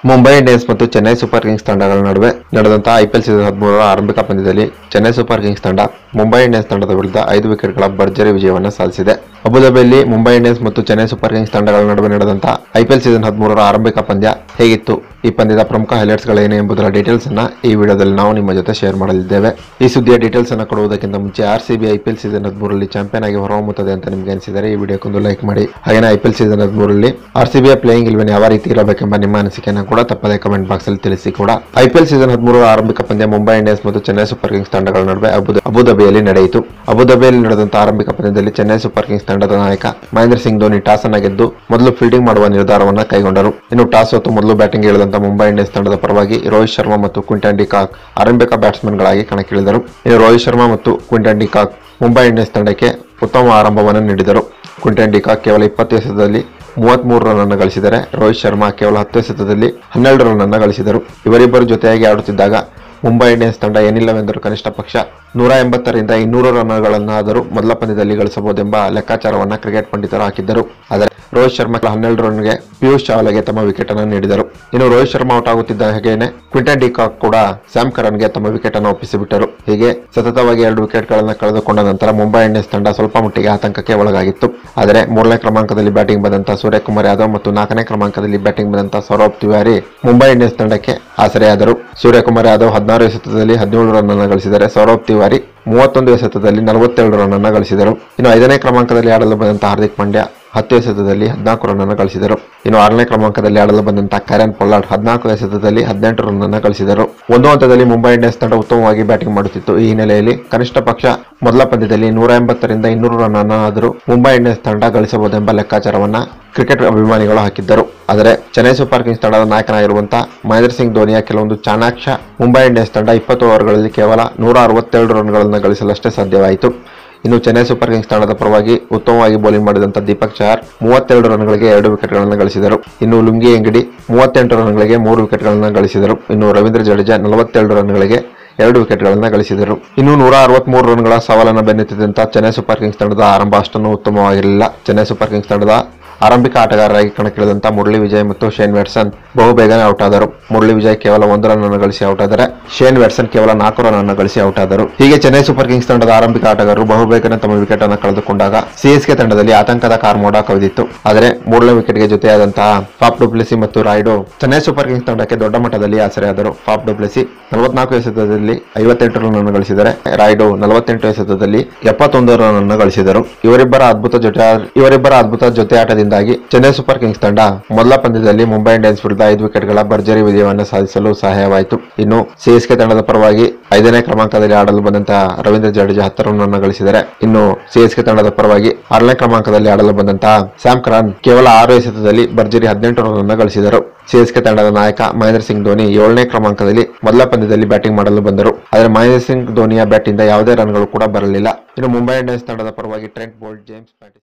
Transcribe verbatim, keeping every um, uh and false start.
Mumbai Indians ಮತ್ತು Chennai super Kings ತಂಡಗಳ ನಡುವೆ ನಡೆದಂತಹ ಐಪಿಎಲ್ ಸೀಸನ್ ಹದಿಮೂರರ ಆರಂಭಿಕ ಪಂದ್ಯದಲ್ಲಿ ಚೆನ್ನೈ ಸೂಪರ್ ಕಿಂಗ್ಸ್ ತಂಡ ಮುಂಬೈ ಇಂಡಿಯನ್ಸ್ ತಂಡದ ವಿರುದ್ಧ ಐದು ವಿಕೆಟ್ಗಳ ಭರ್ಜರಿ ವಿಜಯವನ್ನು ಸಾಧಿಸಿದೆ. ಅಬುಧಾಬಿಯಲ್ಲಿ ಮುಂಬೈ ಇಂಡಿಯನ್ಸ್ ಮತ್ತು ಚೆನ್ನೈ ಸೂಪರ್ ಕಿಂಗ್ಸ್ ತಂಡಗಳ ನಡುವೆ ನಡೆದಂತಹ ಐಪಿಎಲ್ ಸೀಸನ್ ಹದಿಮೂರರ ಆರಂಭಿಕ ಪಂದ್ಯ ಹೇಗಿತ್ತು, ಈ ಪಂದ್ಯದ ಪ್ರಮುಖ ಹೈಲೈಟ್ಸ್ ಗಳೇನು ಎಂಬುದರ ಡೀಟೇಲ್ಸ್ ಅನ್ನ ಈ ವಿಡಿಯೋದಲ್ಲಿ ನಾವು ನಿಮ್ಮ ಜೊತೆ ಶೇರ್ ಮಾಡಲಿದ್ದೇವೆ. ಈ ಸುದ್ದಿಯ ಡೀಟೇಲ್ಸ್ ಅನ್ನು ಕೊಡುವುದಕ್ಕಿಂತ ಮುಂಚೆ ಆರ್ಸಿಬಿ ಐಪಿಎಲ್ ಸೀಸನ್ ಹದಿಮೂರರಲ್ಲಿ ಚಾಂಪಿಯನ್ ಆಗಿ ಹೊರಹೊಮ್ಮುತ್ತದೆ ಅಂತ ನಿಮಗೆ ಅನಿಸಿದರೆ ಈ ವಿಡಿಯೋಕ್ಕೊಂದು ಲೈಕ್ ಮಾಡಿ. ಹಾಗೆ ಐಪಿಎಲ್ ಸೀಸನ್ ಹದಿಮೂರರಲ್ಲಿ ಆರ್ಸಿಬಿಯ ಪ್ಲೇಯಿಂಗ್ ಇಲೆವೆನ್ ಯಾವ ರೀತಿ ಇರಬೇಕೆಂಬ ನಿಮ್ಮ ಅನಿಸಿಕೆಯನ್ನು ಕೂಡ ತಪ್ಪದೇ ಕಮೆಂಟ್ ಬಾಕ್ಸ್ ಅಲ್ಲಿ ತಿಳಿಸಿ ಕೂಡ. ಐಪಿಎಲ್ ಸೀಸನ್ ಹದಿಮೂರರ ಆರಂಭಿಕ ಪಂದ್ಯ ಮುಂಬೈ ಇಂಡಿಯನ್ಸ್ ಮತ್ತು ಚೆನ್ನೈ ಸೂಪರ್ ಕಿಂಗ್ಸ್ ತಂಡಗಳ ನಡುವೆ ಅಬುಧಾಬಿಯಲ್ಲಿ ನಡೆಯಿತು. ಅಬುಧಾಬಿಯಲ್ಲಿ ನಡೆದಂತಹ ಆರಂಭಿಕ ಪಂದ್ಯದಲ್ಲಿ ಚೆನ್ನೈ ಸೂಪರ್ ಕಿಂಗ್ಸ್ ತಂಡದ ನಾಯಕ ಮಹೇಂದ್ರ ಸಿಂಗ್ ಧೋನಿ ಟಾಸ್ ಅನ್ನು ಗೆದ್ದು ಮೊದಲು ಫೀಲ್ಡಿಂಗ್ ಮಾಡುವ ನಿರ್ಧಾರವನ್ನು ಕೈಗೊಂಡರು. ಇನ್ನು ಟಾಸ್ ಹೊತ್ತು ಮೊದಲು ಬ್ಯಾಟಿಂಗ್ ಇಳಿದಂತಹ ಮುಂಬೈ ಇಂಡಿಯನ್ಸ್ ತಂಡದ ಪರವಾಗಿ ರೋಹಿತ್ ಶರ್ಮಾ ಮತ್ತು ಕ್ವಿಂಟನ್ ಡಿ ಕಾಕ್ ಆರಂಭಿಕ ಬ್ಯಾಟ್ಸ್ಮನ್ ಗಳಾಗಿ ಕಣಕ್ಕಿಳಿದರು. ಇನ್ನು ರೋಹಿತ್ ಶರ್ಮಾ ಮತ್ತು Quinton de Kock Mumbai Indians ತಂಡಕ್ಕೆ ಉತ್ತಮ ಆರಂಭವನ್ನು ನೀಡಿದರು. ಕ್ವಿಂಟನ್ ಡಿ ಕಾಕ್ ಕೇವಲ ಇಪ್ಪತ್ತು ಎಸೆತದಲ್ಲಿ ಮೂವತ್ಮೂರು ರನ್ ಅನ್ನು ಗಳಿಸಿದರೆ ರೋಹಿತ್ ಶರ್ಮಾ ಕೇವಲ ಹತ್ತು ಎಸೆತದಲ್ಲಿ ಹನ್ನೆರಡು ರನ್ ಅನ್ನು ಗಳಿಸಿದರು. ಇವರಿಬ್ಬರು ಜೊತೆಯಾಗಿ ಆಡುತ್ತಿದ್ದಾಗ ಮುಂಬೈ ಇಂಡಿಯನ್ಸ್ ತಂಡ ಏನಿಲ್ಲವೆಂದರೂ ಕನಿಷ್ಠ ಪಕ್ಷ ನೂರ ಎಂಬತ್ತರಿಂದ ಇನ್ನೂರು ರನ್ಗಳನ್ನಾದರೂ ಮೊದಲ ಪಂದ್ಯದಲ್ಲಿ ಗಳಿಸಬಹುದೆಂಬ ಲೆಕ್ಕಾಚಾರವನ್ನು ಕ್ರಿಕೆಟ್ ಪಂಡಿತರು ಹಾಕಿದ್ದರು. ಆದರೆ ರೋಹಿತ್ ಶರ್ಮಾ ಹನ್ನೆರಡು ರನ್ಗೆ ಪಿಯೂಷ್ ಚಾವ್ಲಾಗೆ ತಮ್ಮ ವಿಕೆಟ್ ಅನ್ನು ನೀಡಿದರು. ಇನ್ನು ರೋಹಿತ್ ಶರ್ಮಾ ಔಟ್ ಆಗುತ್ತಿದ್ದ ಹಾಗೇನೆ ಕ್ವಿಂಟನ್ ಡಿ ಕಾಕ್ ಕೂಡ ಸ್ಯಾಮ್ ಕರನ್ಗೆ ತಮ್ಮ ವಿಕೆಟ್ ಅನ್ನು ಒಪ್ಪಿಸಿಬಿಟ್ಟರು. ಹೀಗೆ ಸತತವಾಗಿ ಎರಡು ವಿಕೆಟ್ ಗಳನ್ನು ಕಳೆದುಕೊಂಡ ನಂತರ ಮುಂಬೈ ಇಂಡಿಯನ್ಸ್ ತಂಡ ಸ್ವಲ್ಪ ಮಟ್ಟಿಗೆ ಆತಂಕಕ್ಕೆ ಒಳಗಾಗಿತ್ತು. ಆದರೆ ಮೂರನೇ ಕ್ರಮಾಂಕದಲ್ಲಿ ಬ್ಯಾಟಿಂಗ್ ಬಂದಂತಹ ಸೂರ್ಯಕುಮಾರ್ ಯಾದವ್ ಮತ್ತು ನಾಲ್ಕನೇ ಕ್ರಮಾಂಕದಲ್ಲಿ ಬ್ಯಾಟಿಂಗ್ ಬಂದಂತಹ ಸೌರವ್ ತಿವಾರಿ ಮುಂಬೈ ಇಂಡಿಯನ್ಸ್ ತಂಡಕ್ಕೆ ಆಸರೆಯಾದರು. ಸೂರ್ಯಕುಮಾರ್ ಯಾದವ್ ಹದಿನಾರು ಎಸೆತದಲ್ಲಿ ಹದಿನೇಳು ರನ್ ಅನ್ನು ಗಳಿಸಿದರೆ ಸೌರವ್ ತಿವಾರಿ ಮೂವತ್ತೊಂದು ಎಸೆತದಲ್ಲಿ ನಲವತ್ತೆರಡು ರನ್ ಅನ್ನು ಗಳಿಸಿದರು. ಇನ್ನು ಐದನೇ ಕ್ರಮಾಂಕದಲ್ಲಿ ಆಡಲು ಬಂದಂತಹ ಹಾರ್ದಿಕ್ ಪಾಂಡ್ಯ ಹತ್ತು ಎಸೆತದಲ್ಲಿ ಹದಿನಾಲ್ಕು ರನ್ ಅನ್ನು ಗಳಿಸಿದರು. ಇನ್ನು ಆರನೇ ಕ್ರಮಾಂಕದಲ್ಲಿ ಆಡಲು ಬಂದಂತಹ ಕ್ಯಾರನ್ ಪೊಲಾರ್ಡ್ ಹದಿನಾಲ್ಕು ಎಸೆತದಲ್ಲಿ ಹದಿನೆಂಟು ರನ್ ಅನ್ನು ಗಳಿಸಿದರು. ಒಂದು ಹಂತದಲ್ಲಿ ಮುಂಬೈ ಇಂಡಿಯನ್ಸ್ ತಂಡ ಉತ್ತಮವಾಗಿ ಬ್ಯಾಟಿಂಗ್ ಮಾಡುತ್ತಿತ್ತು. ಈ ಹಿನ್ನೆಲೆಯಲ್ಲಿ ಕನಿಷ್ಠ ಪಕ್ಷ ಮೊದಲ ಪಂದ್ಯದಲ್ಲಿ ನೂರ ಎಂಬತ್ತರಿಂದ ಇನ್ನೂರು ರನ್ ಅನ್ನಾದರೂ ಮುಂಬೈ ಇಂಡಿಯನ್ಸ್ ತಂಡ ಗಳಿಸಬಹುದೆಂಬ ಲೆಕ್ಕಾಚಾರವನ್ನ ಕ್ರಿಕೆಟ್ ಅಭಿಮಾನಿಗಳು ಹಾಕಿದ್ದರು. ಆದರೆ ಚೆನ್ನೈ ಸೂಪರ್ ಕಿಂಗ್ಸ್ ತಂಡದ ನಾಯಕನಾಗಿರುವಂತಹ ಮಹೇಂದ್ರ ಸಿಂಗ್ ಧೋನಿಯ ಕೆಲವೊಂದು ಚಾಣಾಕ್ಷ ಮುಂಬೈ ಇಂಡಿಯನ್ಸ್ ತಂಡ ಇಪ್ಪತ್ತು ಓವರ್ಗಳಲ್ಲಿ ಕೇವಲ ನೂರ ಅರವತ್ತೆರಡು ರನ್ಗಳನ್ನು ಗಳಿಸಲಷ್ಟೇ ಸಾಧ್ಯವಾಯಿತು. ಇನ್ನು ಚೆನ್ನೈ ಸೂಪರ್ ಕಿಂಗ್ಸ್ ತಂಡದ ಪರವಾಗಿ ಉತ್ತಮವಾಗಿ ಬೌಲಿಂಗ್ ಮಾಡಿದಂತಹ ದೀಪಕ್ ಚಹರ್ ಮೂವತ್ತೆರಡು ರನ್ಗಳಿಗೆ ಎರಡು ವಿಕೆಟ್ಗಳನ್ನು ಗಳಿಸಿದರು. ಇನ್ನು ಲುಂಗಿ ಎಂಗಡಿ ಮೂವತ್ತೆಂಟು ರನ್ಗಳಿಗೆ ಮೂರು ವಿಕೆಟ್ಗಳನ್ನು ಗಳಿಸಿದರು. ಇನ್ನು ರವೀಂದ್ರ ಜಡೇಜಾ ನಲವತ್ತೆರಡು ರನ್ಗಳಿಗೆ ಎರಡು ವಿಕೆಟ್ಗಳನ್ನು ಗಳಿಸಿದರು. ಇನ್ನು ನೂರ ಅರವತ್ಮೂರು ರನ್ಗಳ ಸವಾಲನ್ನು ಬೆನ್ನತ್ತಿದಂತಹ ಚೆನ್ನೈ ಸೂಪರ್ ಕಿಂಗ್ಸ್ ತಂಡದ ಆರಂಭ ಅಷ್ಟೊಂದು ಉತ್ತಮವಾಗಿರಲಿಲ್ಲ. ಚೆನ್ನೈ ಸೂಪರ್ ಕಿಂಗ್ಸ್ ತಂಡದ ಆರಂಭಿಕ ಆಟಗಾರರಾಗಿ ಕಣಕ್ಕಿಳಿದಂತಹ ಮುರಳಿ ವಿಜಯ್ ಮತ್ತು ಶೇನ್ ವ್ಯಾಟ್ಸನ್ ಬಹುಬೇಗನೆ ಔಟ್ ಆದರು. ಮುರಳಿ ವಿಜಯ್ ಕೇವಲ ಒಂದು ರನ್ ಅನ್ನು ಗಳಿಸಿ ಔಟ್ ಆದರೆ ಶೇನ್ ವ್ಯಾಟ್ಸನ್ ಕೇವಲ ನಾಲ್ಕು ರನ್ ಅನ್ನು ಗಳಿಸಿ ಔಟ್ ಆದರು. ಹೀಗೆ ಚೆನ್ನೈ ಸೂಪರ್ ಕಿಂಗ್ಸ್ ತಂಡದ ಆರಂಭಿಕ ಆಟಗಾರರು ಬಹುಬೇಗನೆ ತಮ್ಮ ವಿಕೆಟ್ ಅನ್ನು ಕಳೆದುಕೊಂಡಾಗ ಸಿಎಸ್ಕೆ ತಂಡದಲ್ಲಿ ಆತಂಕದ ಕಾರ್ಮೋಡ ಕವಿದಿತ್ತು. ಆದರೆ ಮೂರನೇ ವಿಕೆಟ್ಗೆ ಜೊತೆಯಾದಂತಹ ಫಾಫ್ ಡು ಪ್ಲೆಸಿ ಮತ್ತು ರಾಯ್ಡು ಚೆನ್ನೈ ಸೂಪರ್ ಕಿಂಗ್ಸ್ ತಂಡಕ್ಕೆ ದೊಡ್ಡ ಮಟ್ಟದಲ್ಲಿ ಆಸರೆಯಾದರು. ಫಾಫ್ ಡು ಪ್ಲೆಸಿ ನಲವತ್ನಾಲ್ಕು ಎಸೆತದಲ್ಲಿ ಐವತ್ತೆಂಟು ರನ್ ಅನ್ನು ಗಳಿಸಿದರೆ ರಾಯ್ಡು ನಲವತ್ತೆಂಟು ಎಸೆತದಲ್ಲಿ ಎಪ್ಪತ್ತೊಂದು ರನ್ ಅನ್ನು ಗಳಿಸಿದರು. ಇವರಿಬ್ಬರ ಅದ್ಭುತ ಜೊತೆ ಇವರಿಬ್ಬರ ಅದ್ಭುತ ಜೊತೆ ಆಟದಿಂದಾಗಿ ಚೆನ್ನೈ ಸೂಪರ್ ಕಿಂಗ್ಸ್ ತಂಡ ಮೊದಲ ಪಂದ್ಯದಲ್ಲಿ ಮುಂಬೈ ಇಂಡಿಯನ್ಸ್ ವಿರುದ್ಧ ಐದು ವಿಕೆಟ್ಗಳ ಭರ್ಜರಿ ವಿಜಯವನ್ನು ಸಾಧಿಸಲು ಸಹಾಯವಾಯಿತು. ಇನ್ನು ಸಿಎಸ್ಕೆ ತಂಡದ ಪರವಾಗಿ ಐದನೇ ಕ್ರಮಾಂಕದಲ್ಲಿ ಆಡಲು ಬಂದಂತಹ ರವೀಂದ್ರ ಜಡೇಜಾ ಹತ್ತು ರನ್ ಅನ್ನು ಗಳಿಸಿದರೆ ಇನ್ನು ಸಿಎಸ್ಕೆ ತಂಡದ ಪರವಾಗಿ ಆರನೇ ಕ್ರಮಾಂಕದಲ್ಲಿ ಆಡಲು ಬಂದಂತಹ ಸ್ಯಾಮ್ ಕರನ್ ಕೇವಲ ಆರು ಎಸೆತದಲ್ಲಿ ಭರ್ಜರಿ ಹದಿನೆಂಟು ರನ್ ಅನ್ನು ಗಳಿಸಿದರು. ಸಿಎಸ್ಕೆ ತಂಡದ ನಾಯಕ ಮಹೇಂದ್ರ ಸಿಂಗ್ ಧೋನಿ ಏಳನೇ ಕ್ರಮಾಂಕದಲ್ಲಿ ಮೊದಲ ಪಂದ್ಯದಲ್ಲಿ ಬ್ಯಾಟಿಂಗ್ ಮಾಡಲು ಬಂದರು. ಆದರೆ ಮಹೇಂದ್ರ ಸಿಂಗ್ ಧೋನಿಯ ಬ್ಯಾಟ್ ಇಂದ ಯಾವುದೇ ರನ್ಗಳು ಕೂಡ ಬರಲಿಲ್ಲ. ಇನ್ನು ಮುಂಬೈ ಇಂಡಿಯನ್ಸ್ ತಂಡದ ಪರವಾಗಿ ಟ್ರೆಂಟ್ ಬೋಲ್ಟ್, ಜೇಮ್ಸ್ ಪ್ಯಾಟಿಸ್